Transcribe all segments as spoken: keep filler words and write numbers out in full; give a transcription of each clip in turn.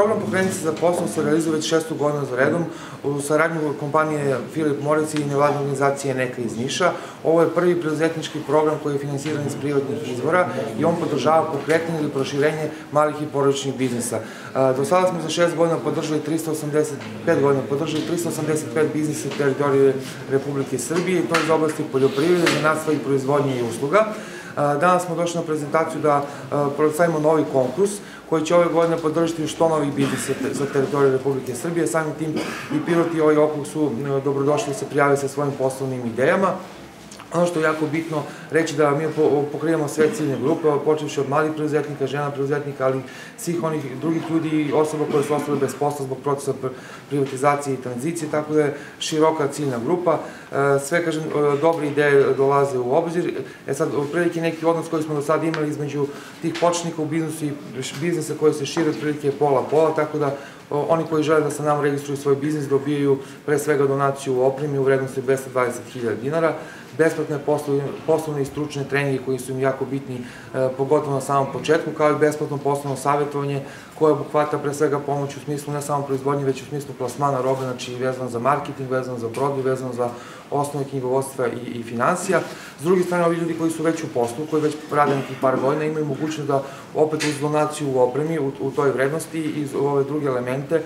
Program Pokreni se za posao se realizuje već šestu godinu za redom u saradnju kompanije Filip Moritz i nevladne organizacije Neka iz Niša. Ovo je prvi preduzetnički program koji je finansiran iz privatnih izvora i on podržava pokretanje ili proširenje malih i porodičnih biznisa. Do sada smo za šest godina podržali tristo osamdeset pet godina, podržali tristo osamdeset pet biznisa na teritoriji Republike Srbije i to iz oblasti poljoprivrede, zanatstva i proizvodnje i usluga. Danas smo došli na prezentaciju da predstavimo novi konkurs koji će ove godine podržati što novih biznisa za teritoriju Republike Srbije. Samim tim i piloti ovaj okrug su dobrodošli da se prijave sa svojim poslovnim idejama. Ono što je jako bitno reći da mi pokrivamo sve ciljne grupe, počevši od malih preduzetnika, žena preduzetnika, ali svih onih drugih ljudi i osoba koje su ostale bez posla zbog procesa privatizacije i tranzicije, tako da je široka ciljna grupa. Sve, kažem, dobre ideje dolaze u obzir. E sad, otprilike neki odnos koji smo do sada imali između tih početnika u biznisu i biznisa koji se šire otprilike pola-pola, tako da oni koji žele da se nam registruju svoj biznis dobijaju pre svega donaciju u opremi u vrednosti dvesta dvadeset hiljada dinara, besplatne poslovne i stručne treninge koji su im jako bitni, pogotovo na samom početku, kao i besplatno poslovno savjetovanje koje obuhvata pre svega pomoć u smislu ne samo proizvodnje, već u smislu plasmana robe, znači vezano za marketing, vezano za prodaju, vezano za osnove knjigovodstva i finansija. S druge strane, ovi ljudi koji su već u poslu, koji već rade nekih par godina, imaju mogućnost da opet uz donaciju u opremi, u toj vrednosti i ove druge elemente,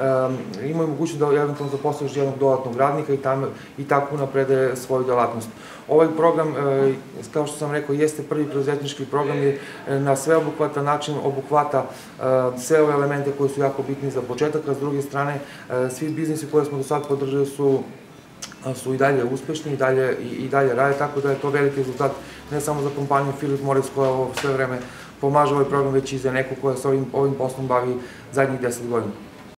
imaju mogućnost da eventualno zaposle još jednog dodatnog radnika i tako naprede svoju delatnost. Ovaj program, kao što sam rekao, jeste prvi preduzetnički program i na sveobuhvatan način obuhvata sve ove elemente koji su jako bitni za početak, a s druge strane, svi biznisi koje smo do sada podržali su su i dalje uspešni i dalje rade, tako da je to veliki rezultat ne samo za kompaniju Filip Moritz koja ovo sve vreme pomaže ovaj program, već i za neku koja se ovim poslom bavi zadnjih deset godina.